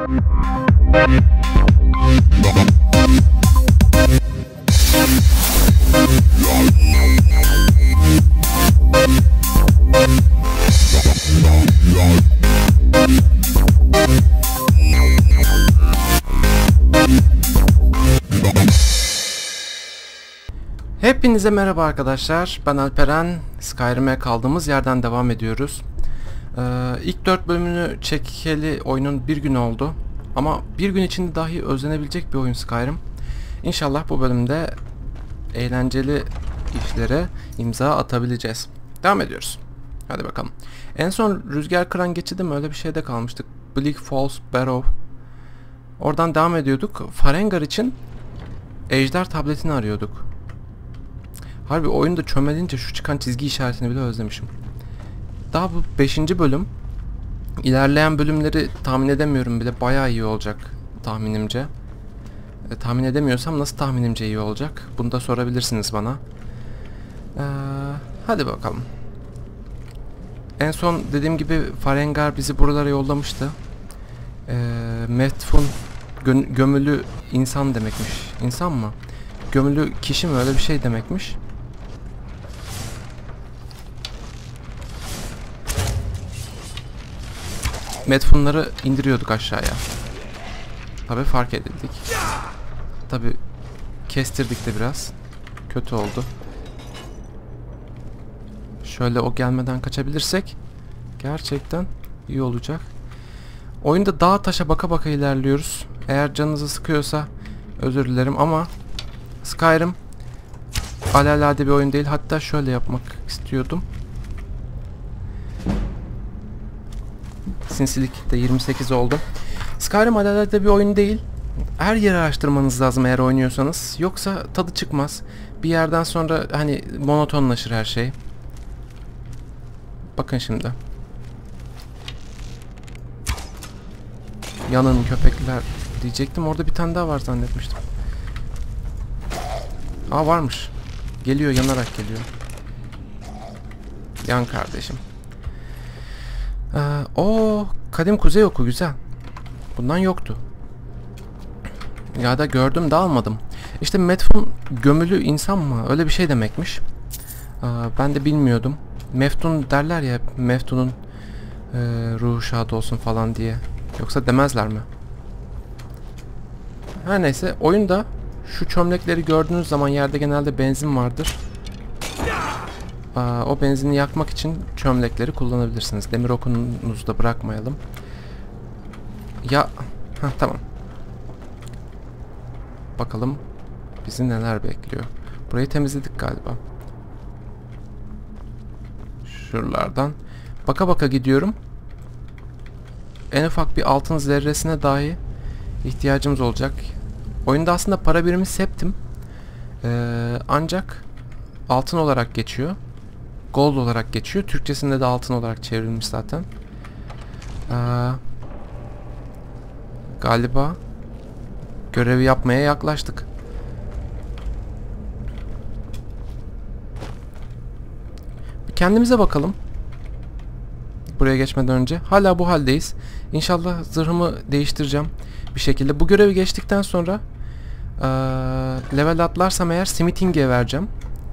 Hepinize merhaba arkadaşlar, ben Alperen. Skyrim'e kaldığımız yerden devam ediyoruz. İlk 4 bölümünü çekeli oyunun bir gün oldu. Ama bir gün içinde dahi özlenebilecek bir oyun Skyrim. İnşallah bu bölümde eğlenceli işlere imza atabileceğiz. Devam ediyoruz. Hadi bakalım. En son rüzgar kıran geçidi mi, öyle bir şeyde kalmıştık. Bleak Falls Barrow. Oradan devam ediyorduk. Farengar için ejder tabletini arıyorduk. Harbi oyunda çömelince şu çıkan çizgi işaretini bile özlemişim. Daha bu 5. bölüm. İlerleyen bölümleri tahmin edemiyorum bile. Bayağı iyi olacak tahminimce. Tahmin edemiyorsam nasıl tahminimce iyi olacak? Bunu da sorabilirsiniz bana. Hadi bakalım. En son dediğim gibi Farengar bizi buralara yollamıştı. Metfun gömülü insan demekmiş. İnsan mı? Gömülü kişi mi, öyle bir şey demekmiş. Metfunları indiriyorduk aşağıya. Tabi fark edildik. Tabi kestirdik de biraz. Kötü oldu. Şöyle o gelmeden kaçabilirsek gerçekten iyi olacak. Oyunda dağa taşa baka baka ilerliyoruz. Eğer canınızı sıkıyorsa özür dilerim ama Skyrim alelade bir oyun değil. Hatta şöyle yapmak istiyordum. Sinsilik de 28 oldu. Skyrim alelade bir oyun değil. Her yeri araştırmanız lazım eğer oynuyorsanız. Yoksa tadı çıkmaz. Bir yerden sonra hani monotonlaşır her şey. Bakın şimdi. Yanın köpekler diyecektim. Orada bir tane daha var zannetmiştim. Aa, varmış. Geliyor, yanarak geliyor. Yan kardeşim. O kadim kuzey oku güzel. Bundan yoktu. Ya da gördüm de almadım. İşte Metfun gömülü insan mı? Öyle bir şey demekmiş. Ben de bilmiyordum. Meftun derler ya, Meftun'un ruhu şad olsun falan diye. Yoksa demezler mi? Her neyse, oyunda şu çömlekleri gördüğünüz zaman yerde genelde benzin vardır. O benzini yakmak için çömlekleri kullanabilirsiniz. Demir okununuzu da bırakmayalım. Ya, tamam. Bakalım bizi neler bekliyor. Burayı temizledik galiba. Şuralardan baka baka gidiyorum. En ufak bir altın zerresine dahi ihtiyacımız olacak. Oyunda aslında para birimi septim. Ancak altın olarak geçiyor. Gold olarak geçiyor. Türkçesinde de altın olarak çevrilmiş zaten. Galiba görevi yapmaya yaklaştık. Bir kendimize bakalım. Buraya geçmeden önce. Hala bu haldeyiz. İnşallah zırhımı değiştireceğim bir şekilde. Bu görevi geçtikten sonra level atlarsam eğer smithing'e vereceğim.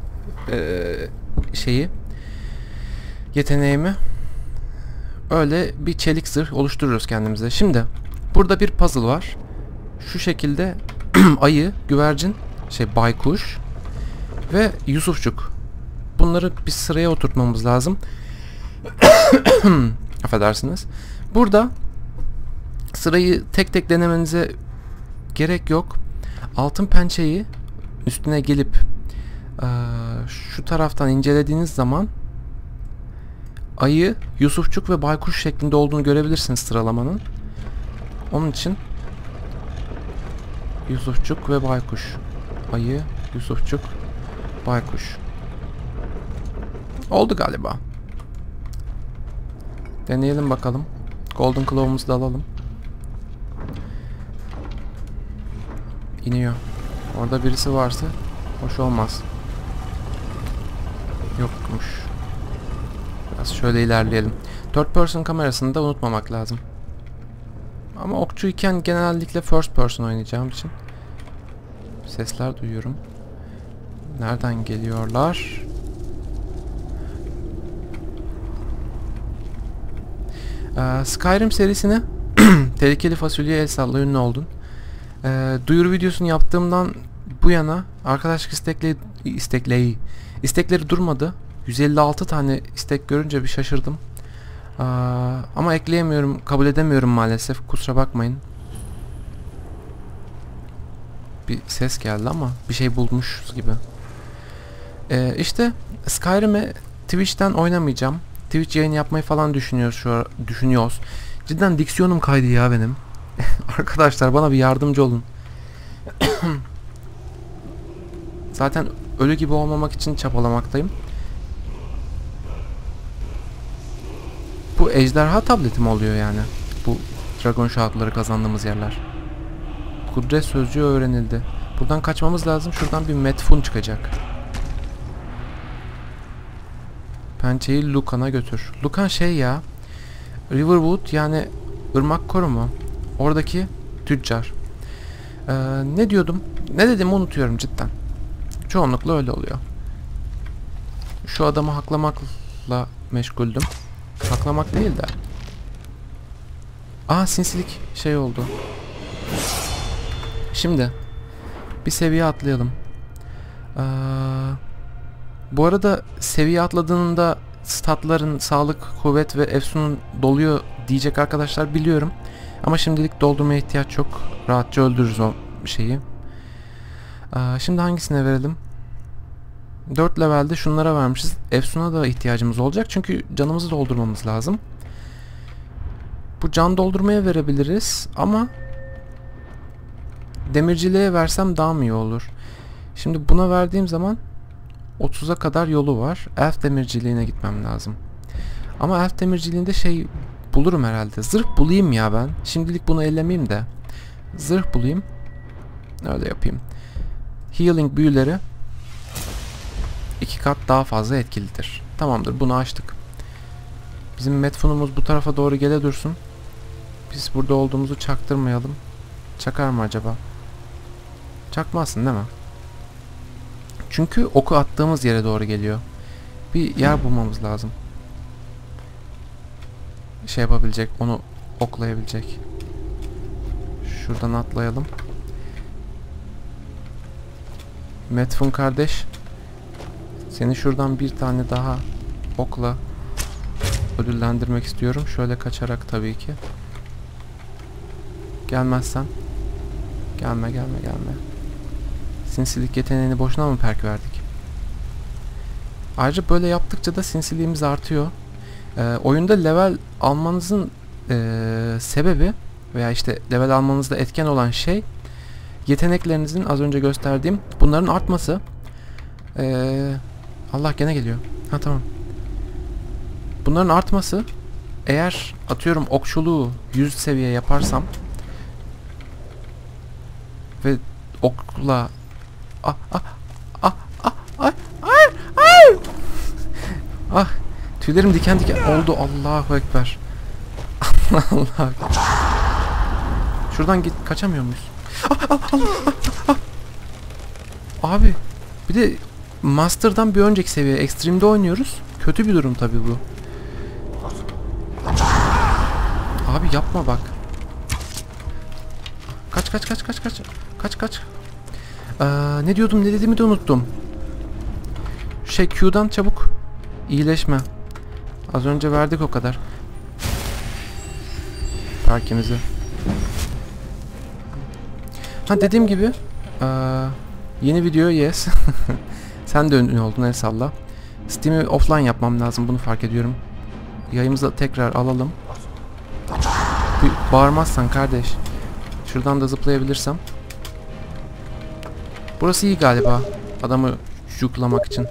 Yeteneğimi. Öyle bir çelik zırh oluştururuz kendimize. Şimdi burada bir puzzle var. Şu şekilde ayı, güvercin, baykuş ve Yusufçuk. Bunları bir sıraya oturtmamız lazım. Affedersiniz. Burada sırayı tek tek denemenize gerek yok. Altın pençeyi üstüne gelip şu taraftan incelediğiniz zaman ayı, Yusufçuk ve baykuş şeklinde olduğunu görebilirsiniz sıralamanın. Onun için Yusufçuk ve baykuş. Ayı, Yusufçuk, baykuş. Oldu galiba. Deneyelim bakalım. Golden Claw'umuzu da alalım. İniyor. Orada birisi varsa hoş olmaz. Yokmuş. Biraz şöyle ilerleyelim. Third person kamerasını da unutmamak lazım. Ama okçuyken genellikle first person oynayacağım için sesler duyuyorum. Nereden geliyorlar? Skyrim serisine tehlikeli fasulye el salla ünlü oldun. Duyuru videosunu yaptığımdan bu yana arkadaşlık istekleri durmadı. 156 tane istek görünce bir şaşırdım. Ama ekleyemiyorum, kabul edemiyorum maalesef. Kusura bakmayın. Bir ses geldi ama bir şey bulmuşuz gibi. İşte Skyrim'e Twitch'ten oynamayacağım. Twitch yayın yapmayı falan düşünüyoruz. Cidden diksiyonum kaydı ya benim. Arkadaşlar bana bir yardımcı olun. Zaten ölü gibi olmamak için çabalamaktayım. Bu ejderha tableti mi oluyor yani? Bu Dragon Shout'ları kazandığımız yerler. Kudret sözcüğü öğrenildi. Buradan kaçmamız lazım. Şuradan bir metfun çıkacak. Pençeyi Lucan'a götür. Lucan şey ya. Riverwood yani ırmak korumu. Oradaki tüccar. Ne diyordum? Ne dediğimi unutuyorum cidden. Çoğunlukla öyle oluyor. Şu adamı haklamakla meşguldüm. Haklamak değil de. Sinsilik şey oldu. Şimdi bir seviye atlayalım. Bu arada seviye atladığında statların sağlık, kuvvet ve efsunun doluyor diyecek arkadaşlar biliyorum. Ama şimdilik doldurmaya ihtiyaç yok. Rahatça öldürürüz o şeyi. Şimdi hangisine verelim? 4 levelde şunlara vermişiz. Efsun'a da ihtiyacımız olacak. Çünkü canımızı doldurmamız lazım. Bu can doldurmaya verebiliriz. Ama demirciliğe versem daha mı iyi olur? Şimdi buna verdiğim zaman 30'a kadar yolu var. Elf demirciliğine gitmem lazım. Ama elf demirciliğinde şey bulurum herhalde. Zırh bulayım ya ben. Şimdilik bunu ellemeyeyim de. Zırh bulayım. Öyle yapayım. Healing büyüleri 2 kat daha fazla etkilidir. Tamamdır, bunu açtık. Bizim metfunumuz bu tarafa doğru gele dursun. Biz burada olduğumuzu çaktırmayalım. Çakar mı acaba? Çakmazsın değil mi? Çünkü oku attığımız yere doğru geliyor. Bir yer bulmamız lazım. Şey yapabilecek, onu oklayabilecek. Şuradan atlayalım. Metfun kardeş, seni şuradan bir tane daha okla ödüllendirmek istiyorum. Şöyle kaçarak tabii ki. Gelmezsen. Gelme. Sinsilik yeteneğini boşuna mı perk verdik? Ayrıca böyle yaptıkça da sinsiliğimiz artıyor. Oyunda level almanızın sebebi veya işte level almanızda etken olan şey yeteneklerinizin az önce gösterdiğim bunların artması. Allah gene geliyor. Ha tamam. Bunların artması, eğer atıyorum okçuluğu 100 seviye yaparsam ve okla tüylerim diken diken oldu. Allahu Ekber. Allah. Şuradan kaçamıyor muyuz? Abi bir de Master'dan bir önceki seviye Extreme'de oynuyoruz. Kötü bir durum tabii bu. Abi yapma bak. Kaç. Ne diyordum, ne dediğimi de unuttum. Q'dan çabuk iyileşme. Az önce verdik o kadar. Parkimizi. Dediğim gibi yeni video yes. Sen de ünlü oldun, el salla. Steam'i offline yapmam lazım, bunu fark ediyorum. Yayımızı tekrar alalım. Bağırmazsan kardeş. Şuradan da zıplayabilirsem. Burası iyi galiba. Adamı juklamak için.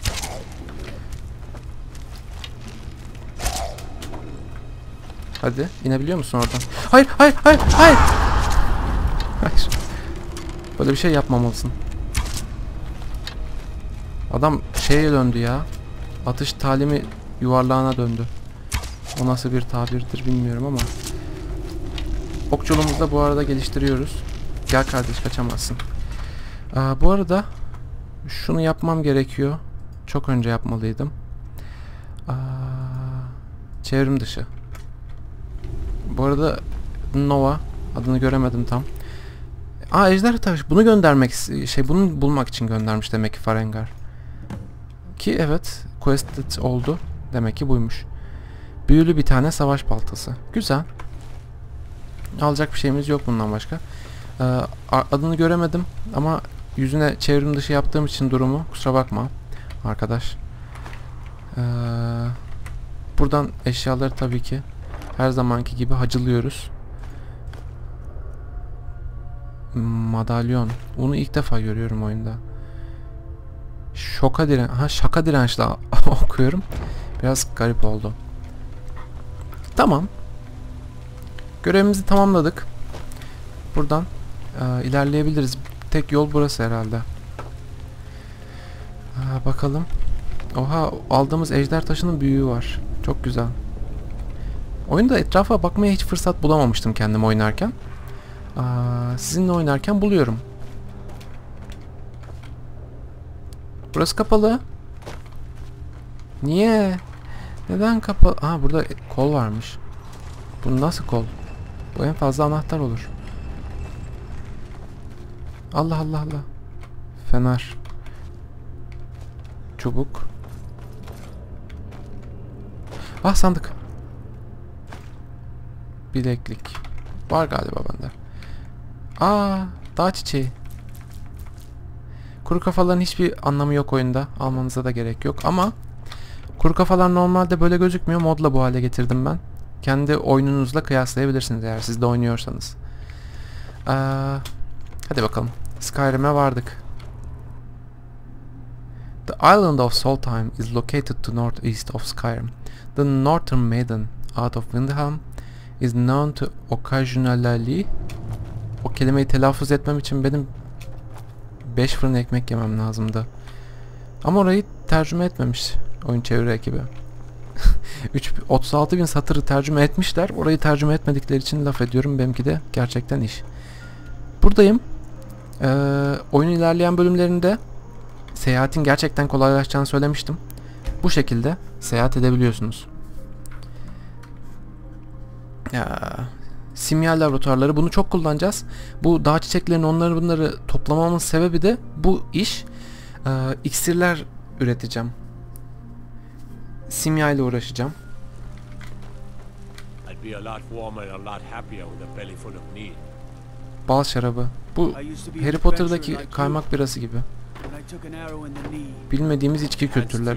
Hadi inebiliyor musun oradan? Hayır. Hayır. Böyle bir şey yapmamalısın. Adam şeye döndü ya. Atış talimi yuvarlağına döndü. O nasıl bir tabirdir bilmiyorum ama. Okçuluğumuzu da bu arada geliştiriyoruz. Gel kardeş, kaçamazsın. Bu arada şunu yapmam gerekiyor. Çok önce yapmalıydım. Çevrim dışı. Bu arada Nova, adını göremedim tam. Ejderha taşı. Bunu göndermek, bunu bulmak için göndermiş demek ki Farengar. Ki evet, quested oldu. Demek ki buymuş. Büyülü bir tane savaş baltası. Güzel. Alacak bir şeyimiz yok bundan başka. Adını göremedim ama yüzüne çevrim dışı yaptığım için durumu, kusura bakma arkadaş. Buradan eşyaları tabii ki her zamanki gibi hacılıyoruz. Madalyon. Onu ilk defa görüyorum oyunda. Şaka dirençli okuyorum. Biraz garip oldu. Tamam. Görevimizi tamamladık. Buradan ilerleyebiliriz. Tek yol burası herhalde. Bakalım. Oha, aldığımız ejder taşının büyüğü var. Çok güzel. Oyunda etrafa bakmaya hiç fırsat bulamamıştım kendim oynarken. Sizinle oynarken buluyorum. Burası kapalı. Niye? Neden kapalı? Burada kol varmış. Bu nasıl kol? Bu en fazla anahtar olur. Allah Allah Allah. Fener. Çubuk. Sandık. Bileklik. Var galiba bende. Dağ çiçeği. Kuru kafaların hiçbir anlamı yok oyunda. Almanıza da gerek yok ama kuru kafalar normalde böyle gözükmüyor. Modla bu hale getirdim ben. Kendi oyununuzla kıyaslayabilirsiniz eğer siz de oynuyorsanız. Hadi bakalım. Skyrim'e vardık. The island of Solheim is located to northeast of Skyrim. The Northern Maiden out of Windhelm is known to occasionally... O kelimeyi telaffuz etmem için benim 5 fırın ekmek yemem lazımdı. Ama orayı tercüme etmemiş oyun çeviri ekibi. 36.000 satırı tercüme etmişler. Orayı tercüme etmedikleri için laf ediyorum. Benimki de gerçekten iş. Buradayım. Oyunun ilerleyen bölümlerinde seyahatin gerçekten kolaylaşacağını söylemiştim. Bu şekilde seyahat edebiliyorsunuz. Simya laboratuvarları, bunu çok kullanacağız. Bu dağ çiçeklerini, bunları toplamamın sebebi de bu iş. İksirler üreteceğim. Simya ile uğraşacağım. Bal şarabı. Bu Harry Potter'daki kaymak birası gibi. Bilmediğimiz içki kültürleri.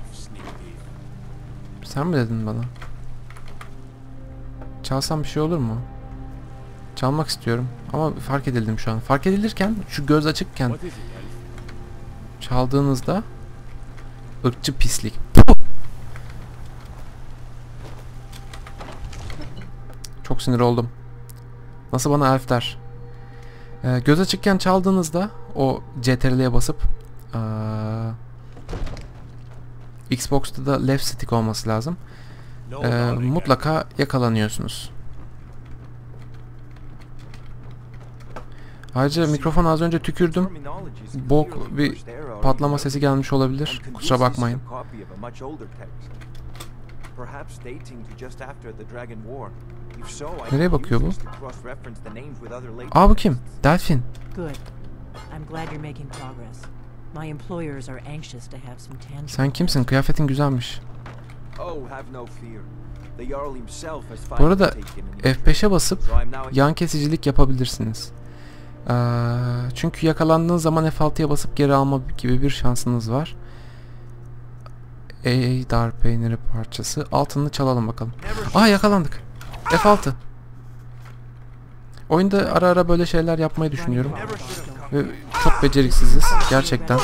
Sen mi dedin bana? Çalsam bir şey olur mu? Çalmak istiyorum ama fark edildim şu an. Fark edilirken, şu göz açıkken çaldığınızda ırkçı pislik. Çok sinir oldum. Nasıl bana elf der? Göz açıkken çaldığınızda o CTRL'ye basıp Xbox'ta da left stick olması lazım. Mutlaka yakalanıyorsunuz. Ayrıca mikrofona az önce tükürdüm. Bok bir patlama sesi gelmiş olabilir. Kusura bakmayın. Nereye bakıyor bu? Bu kim? Delfin. Sen kimsin? Kıyafetin güzelmiş. Bu arada F5'e basıp yan kesicilik yapabilirsiniz. Çünkü yakalandığınız zaman F6'ya basıp geri alma gibi bir şansınız var. Dar peyniri parçası. Altını çalalım bakalım. Yakalandık. F6. Oyunda ara ara böyle şeyler yapmayı düşünüyorum. Ve çok beceriksiziz. Gerçekten.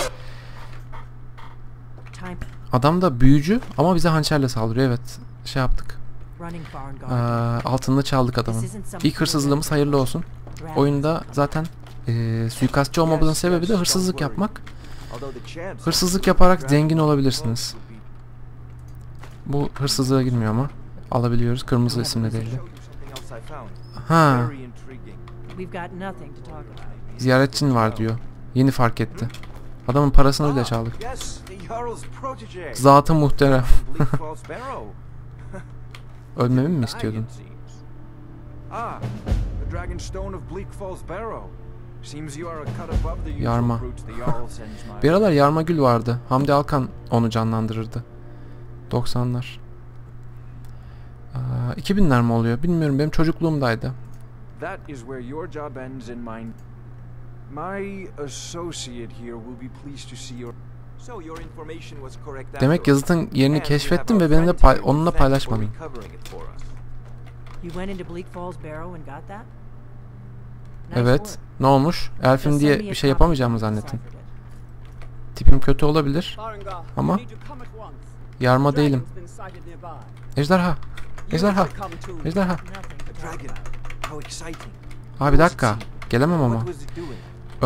Adam da büyücü ama bize hançerle saldırıyor. Evet. Şey yaptık. Altını çaldık adamın. İlk hırsızlığımız hayırlı olsun. Oyunda zaten suikastçı olmamızın sebebi de hırsızlık yapmak. Hırsızlık yaparak zengin olabilirsiniz. Bu hırsızlığa girmiyor ama alabiliyoruz. Kırmızı isimle değil. Ha. Very intriguing. We've got nothing to talk about. Ziyaretçin var diyor. Yeni fark etti. Adamın parasını bile çaldık. Yes, the Jarl's protege. Zatı muhterem. Bleak Falls Barrow. Ölmemi mi Dying, istiyordun? it seems. Ah, the Dragon Stone of Bleak Falls Barrow. Seems you are a cut above the usual Yarma. brutes the Jarl sends my Bir aralar Yarmagül vardı. Hamdi Alkan onu canlandırırdı. 90'lar. 2000'ler mi oluyor? Bilmiyorum. Benim çocukluğumdaydı. That is where your job ends and mine. My associate here will be pleased to see your. So your information was correct. Demek yazıtın yerini keşfettim ve benimle onunla paylaşmadın. You went into Bleak Falls Barrow and got that? Evet. Ne olmuş? Elfim Just diye send me bir a şey copy yapamayacağımı when you zannettim. deciphered it. Tipim kötü olabilir. Ama Ama yarma değilim. Ejderha. Ejderha. Ejderha. Nothing to talk Dragon. about. How exciting. Abi bir dakika. Gelemem ama. What was it doing?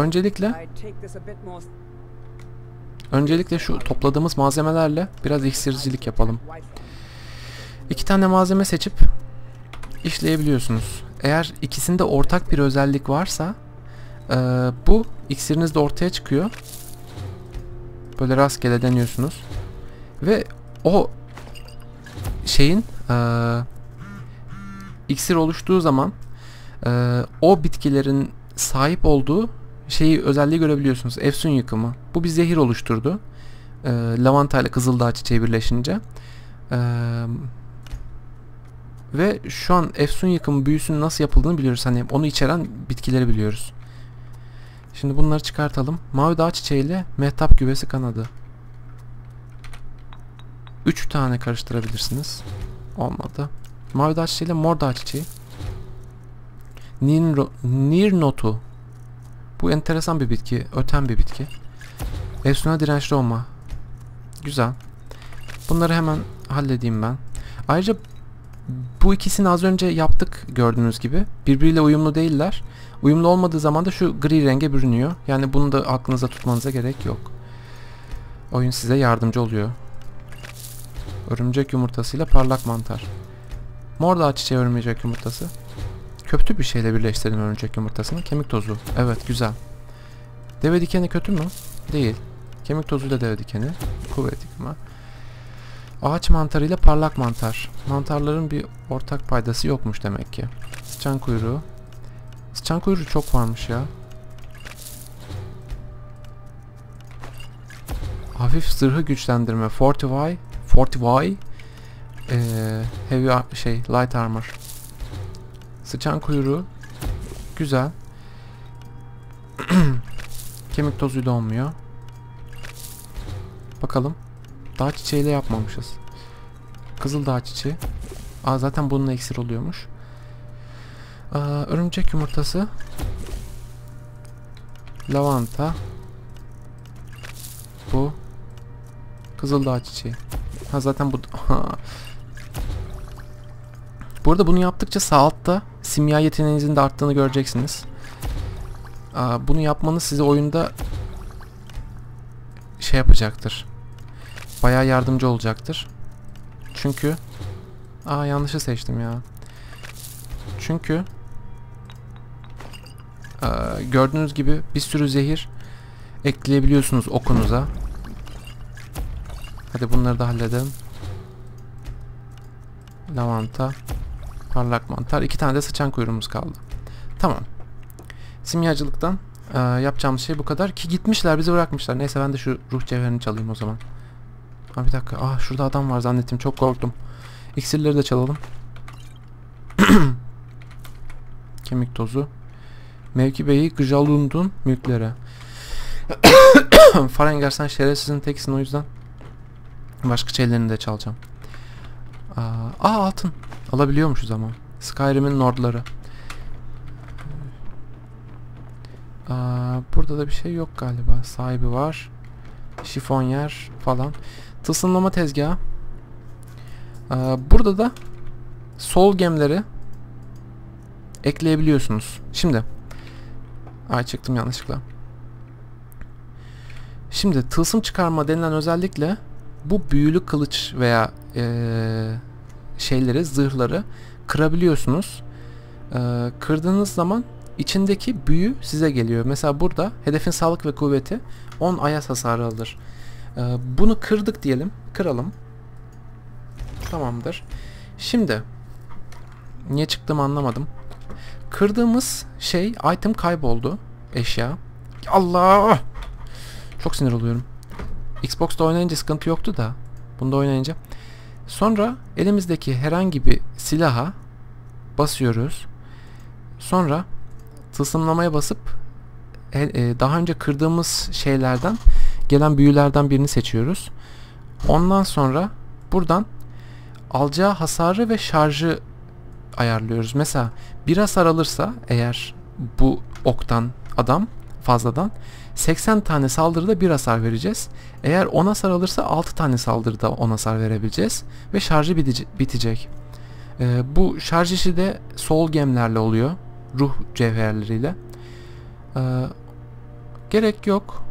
Öncelikle şu topladığımız malzemelerle biraz iksircilik yapalım. 2 tane malzeme seçip işleyebiliyorsunuz. Eğer ikisinde ortak bir özellik varsa bu iksiriniz de ortaya çıkıyor. Böyle rastgele deniyorsunuz. Ve o şeyin iksir oluştuğu zaman o bitkilerin sahip olduğu özelliği görebiliyorsunuz. Efsun yıkımı. Bu bir zehir oluşturdu. Lavanta ile kızıldağ çiçeği birleşince. Ve şu an efsun yıkımı büyüsünün nasıl yapıldığını biliyoruz. Hani onu içeren bitkileri biliyoruz. Şimdi bunları çıkartalım. Mavi dağ çiçeği ile mehtap güvesi kanadı. 3 tane karıştırabilirsiniz. Olmadı. Mavi dağ çiçeği ile mor dağ çiçeği. Nirnotu. Bu enteresan bir bitki. Öten bir bitki. Efsuna dirençli olma. Güzel. Bunları hemen halledeyim ben. Ayrıca bu ikisini az önce yaptık gördüğünüz gibi. Birbiriyle uyumlu değiller. Uyumlu olmadığı zaman da şu gri renge bürünüyor. Yani bunu da aklınıza tutmanıza gerek yok. Oyun size yardımcı oluyor. Örümcek yumurtasıyla parlak mantar. Mor dağ çiçeği örümcek yumurtası. Kötü bir şeyle birleştirin örümcek yumurtasını. Kemik tozu. Evet, güzel. Deve dikeni kötü mü? Değil. Kemik tozuyla deve dikeni. Kuvvet yıkma. Ağaç mantarıyla parlak mantar. Mantarların bir ortak paydası yokmuş demek ki. Sıçan kuyruğu. Sıçan kuyruğu çok varmış ya. Hafif zırhı güçlendirme. Fortify. Heavy light armor. Sıçan kuyruğu. Güzel. Kemik tozuyla olmuyor. Bakalım. Dağ çiçeğiyle yapmamışız. Kızıl dağ çiçeği. Zaten bununla iksir oluyormuş. Örümcek yumurtası. Lavanta. Bu. Kızıl dağ çiçeği. Zaten bu. Bu arada bunu yaptıkça sağ altta simya yeteneğinizin de arttığını göreceksiniz. Bunu yapmanız size oyunda yapacaktır. Bayağı yardımcı olacaktır. Çünkü yanlışı seçtim ya. Çünkü gördüğünüz gibi bir sürü zehir ekleyebiliyorsunuz okunuza. Hadi bunları da halledelim. Lavanta, parlak mantar. 2 tane de sıçan kuyruğumuz kaldı. Tamam. Simyacılıktan yapacağımız şey bu kadar. Ki gitmişler, bizi bırakmışlar. Neyse ben de şu ruh cevherini çalayım o zaman. Bir dakika. Şurada adam var zannettim. Çok korktum. İksirleri de çalalım. Kemik tozu. Mevki Bey'i Gjalund'un mülkleri. Farengar sen şerefsizin teksin, o yüzden başka şeylerini de çalacağım. Altın. Alabiliyormuşuz ama. Skyrim'in lordları. Burada da bir şey yok galiba. Sahibi var. Şifonyer falan. Tılsımlama tezgahı. Burada da sol gemleri ekleyebiliyorsunuz. Şimdi. Çıktım yanlışlıkla. Şimdi tılsım çıkarma denilen özellikle bu büyülü kılıç veya zırhları kırabiliyorsunuz. Kırdığınız zaman içindeki büyü size geliyor. Mesela burada hedefin sağlık ve kuvveti 10 ayaz hasarı alır. Bunu kırdık diyelim. Kıralım. Tamamdır. Şimdi niye çıktığımı anlamadım. Kırdığımız şey item kayboldu. Eşya. Allah! Çok sinir oluyorum. Xbox'ta oynayınca sıkıntı yoktu da bunda oynayınca. Sonra elimizdeki herhangi bir silaha basıyoruz. Sonra tılsımlamaya basıp daha önce kırdığımız şeylerden gelen büyülerden birini seçiyoruz. Ondan sonra buradan alacağı hasarı ve şarjı ayarlıyoruz. Mesela bir hasar alırsa eğer bu oktan adam fazladan 80 tane saldırıda bir hasar vereceğiz. Eğer 10 hasar alırsa 6 tane saldırıda 10 hasar verebileceğiz. Ve şarjı bitecek. Bu şarj işi de soul gemlerle oluyor. Ruh cevherleriyle. Gerek yok.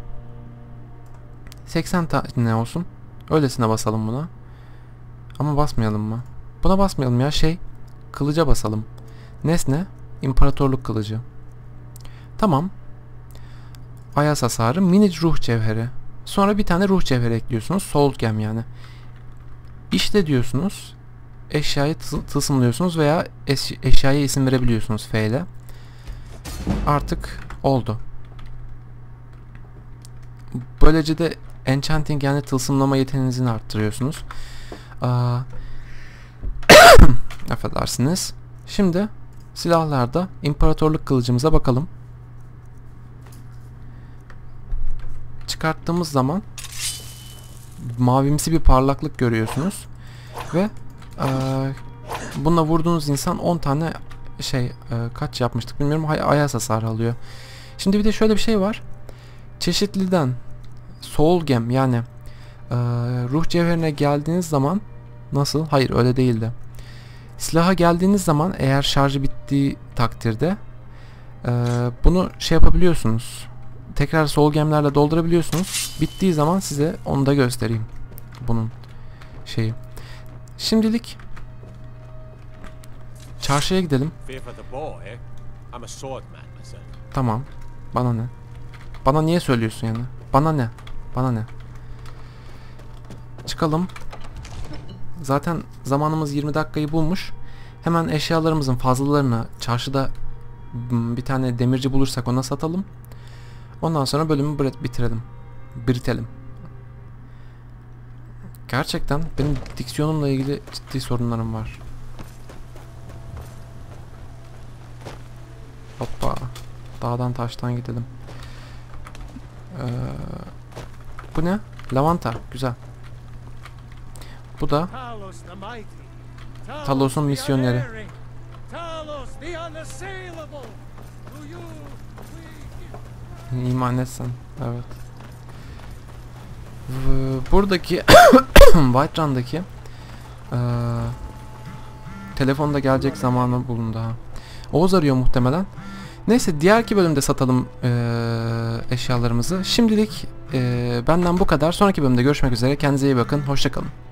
80 tane olsun. Öylesine basalım buna. Ama basmayalım mı? Buna basmayalım ya, kılıca basalım. Nesne, imparatorluk kılıcı. Tamam. Ayaz hasarı, mini ruh cevheri. Sonra bir tane ruh cevheri ekliyorsunuz. Soul gem yani. İşte diyorsunuz. Eşyayı tılsımlıyorsunuz veya eşyaya isim verebiliyorsunuz F ile. Artık oldu. Böylece de enchanting yani tılsımlama yeteneğinizi arttırıyorsunuz. Affedersiniz. Şimdi silahlarda imparatorluk kılıcımıza bakalım. Çıkarttığımız zaman mavimsi bir parlaklık görüyorsunuz ve bununla vurduğunuz insan 10 tane kaç yapmıştık bilmiyorum, ayaz hasarı alıyor. Şimdi bir de şöyle bir şey var. Çeşitliden soul gem yani ruh cevherine geldiğiniz zaman nasıl? Hayır, öyle değildi. Silaha geldiğiniz zaman eğer şarjı bittiği takdirde bunu yapabiliyorsunuz. Tekrar soul gemlerle doldurabiliyorsunuz. Bittiği zaman size onu da göstereyim. Bunun şeyi. Şimdilik çarşıya gidelim. Tamam. Bana ne? Bana niye söylüyorsun yani? Bana ne? Bana ne? Çıkalım. Zaten zamanımız 20 dakikayı bulmuş. Hemen eşyalarımızın fazlalarını çarşıda bir tane demirci bulursak ona satalım. Ondan sonra bölümü bitirelim. Gerçekten benim diksiyonumla ilgili ciddi sorunlarım var. Hoppa. Dağdan taştan gidelim. Bu ne? Lavanta. Güzel. Bu da Talos'un misyoneri. İman etsen. Evet. Buradaki Whiterun'daki telefonda gelecek zamanı bulundu ha. Oğuz arıyor muhtemelen. Neyse, diğerki bölümde satalım eşyalarımızı. Şimdilik benden bu kadar. Sonraki bölümde görüşmek üzere. Kendinize iyi bakın. Hoşça kalın.